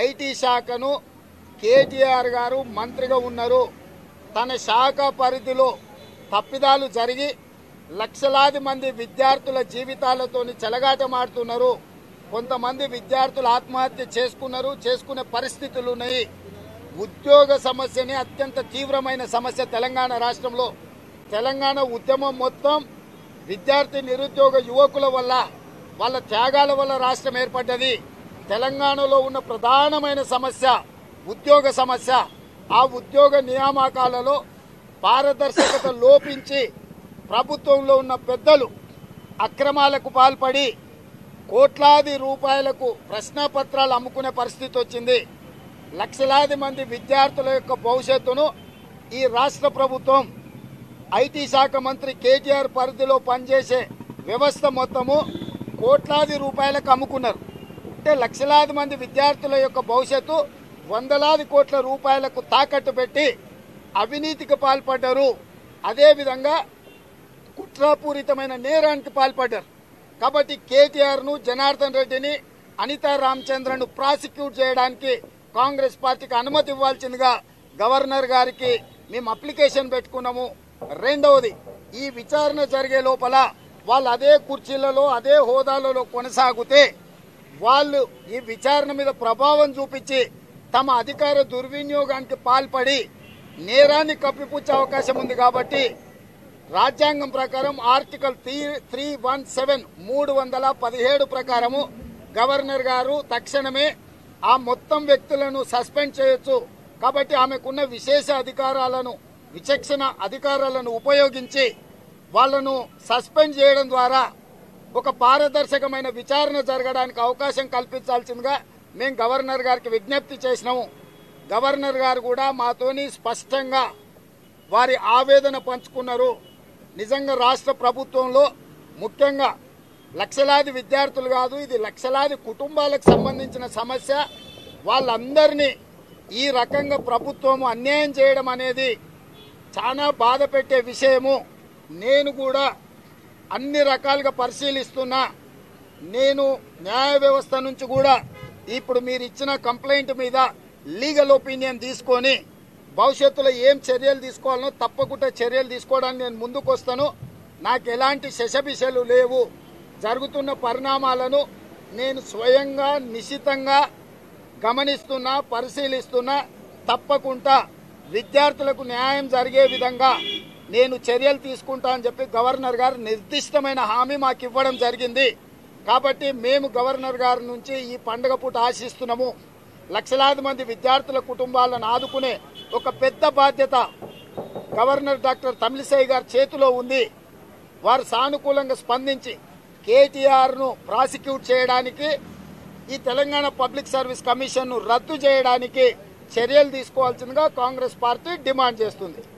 IT శాఖను కేటీఆర్ గారు మంత్రిగా ఉన్నారు. తన శాఖ పరిధిలో తప్పిదాలు జరిగి లక్షలాది మంది విద్యార్థుల జీవితాలతోని చెలగాటమాడుతున్నారు. కొంతమంది విద్యార్థులు ఆత్మహత్య చేసుకునే పరిస్థితులు ఉన్నాయి. ఉద్యోగ సమస్యని అత్యంత తీవ్రమైన సమస్య తెలంగాణ రాష్ట్రంలో. తెలంగాణ ఉద్యమం మొత్తం విద్యార్థి నిరుద్యోగ యువకుల వల్ల, వాళ్ళ త్యాగాల వల్ల రాష్ట్రం ఏర్పడ్డది. తెలంగాణలో ఉన్న ప్రధానమైన సమస్య ఉద్యోగ సమస్య. ఆ ఉద్యోగ నియామకాలలో పారదర్శకత లోపించి ప్రభుత్వంలో ఉన్న పెద్దలు అక్రమాలకు పాల్పడి కోట్లాది రూపాయలకు ప్రశ్నపత్రాలు అమ్ముకునే పరిస్థితి వచ్చింది. లక్షలాది మంది విద్యార్థుల యొక్క భవిష్యత్తును ఈ రాష్ట్ర ప్రభుత్వం ఐటీ శాఖ మంత్రి కేటీఆర్ పరిధిలో పనిచేసే వ్యవస్థ మొత్తము కోట్లాది రూపాయలకు అమ్ముకున్నారు. అంటే లక్షలాది మంది విద్యార్థుల యొక్క భవిష్యత్తు వందలాది కోట్ల రూపాయలకు తాకట్టు పెట్టి అవినీతికి పాల్పడ్డారు. అదేవిధంగా కుట్రపూరితమైన నేరానికి పాల్పడ్డారు. కాబట్టి కేటీఆర్ను, జనార్దన్ రెడ్డిని, అనితా రామచంద్రను ప్రాసిక్యూట్ చేయడానికి కాంగ్రెస్ పార్టీకి అనుమతి ఇవ్వాల్సిందిగా గవర్నర్ గారికి మేము అప్లికేషన్ పెట్టుకున్నాము. రెండవది, ఈ విచారణ జరిగే లోపల వాళ్ళు అదే కుర్చీలలో అదే హోదాలలో కొనసాగితే వాళ్ళు ఈ విచారణ మీద ప్రభావం చూపించి తమ అధికార దుర్వినియోగానికి పాల్పడి నేరాన్ని కప్పిపుచ్చే అవకాశం ఉంది. కాబట్టి రాజ్యాంగం ప్రకారం ఆర్టికల్ 317 317 ప్రకారము గవర్నర్ గారు తక్షణమే ఆ మొత్తం వ్యక్తులను సస్పెండ్ చేయొచ్చు. కాబట్టి ఆమెకున్న విశేష అధికారాలను, విచక్షణ అధికారాలను ఉపయోగించి వాళ్లను సస్పెండ్ చేయడం ద్వారా ఒక పారదర్శకమైన విచారణ జరగడానికి అవకాశం కల్పించాల్సిందిగా మేము గవర్నర్ గారికి విజ్ఞప్తి చేసినాము. గవర్నర్ గారు కూడా మాతోని స్పష్టంగా వారి ఆవేదన పంచుకున్నారు. నిజంగా రాష్ట్ర ప్రభుత్వంలో ముఖ్యంగా లక్షలాది విద్యార్థులు కాదు, ఇది లక్షలాది కుటుంబాలకు సంబంధించిన సమస్య. వాళ్ళందరినీ ఈ రకంగా ప్రభుత్వము అన్యాయం చేయడం అనేది చాలా బాధ పెట్టే విషయము. నేను కూడా అన్ని రకాలుగా పరిశీలిస్తున్నా. నేను న్యాయ వ్యవస్థ నుంచి కూడా ఇప్పుడు మీరు ఇచ్చిన కంప్లైంట్ మీద లీగల్ ఒపీనియన్ తీసుకొని భవిష్యత్తులో ఏం చర్యలు తీసుకోవాలనో తప్పకుండా చర్యలు తీసుకోవడానికి నేను ముందుకు వస్తాను. నాకు ఎలాంటి శశబిషలు లేవు. జరుగుతున్న పరిణామాలను నేను స్వయంగా నిశితంగా గమనిస్తున్నా, పరిశీలిస్తున్నా. తప్పకుండా విద్యార్థులకు న్యాయం జరిగే విధంగా నేను చర్యలు తీసుకుంటా అని చెప్పి గవర్నర్ గారు నిర్దిష్టమైన హామీ మాకు ఇవ్వడం జరిగింది. కాబట్టి మేము గవర్నర్ గారి నుంచి ఈ పండుగ పూట ఆశిస్తున్నాము. లక్షలాది మంది విద్యార్థుల కుటుంబాలను ఆదుకునే ఒక పెద్ద బాధ్యత గవర్నర్ డాక్టర్ తమిళిసై గారి చేతిలో ఉంది. వారు సానుకూలంగా స్పందించి కేటీఆర్ను ప్రాసిక్యూట్ చేయడానికి, ఈ తెలంగాణ పబ్లిక్ సర్వీస్ కమిషన్ను రద్దు చేయడానికి చర్యలు తీసుకోవాల్సిందిగా కాంగ్రెస్ పార్టీ డిమాండ్ చేస్తుంది.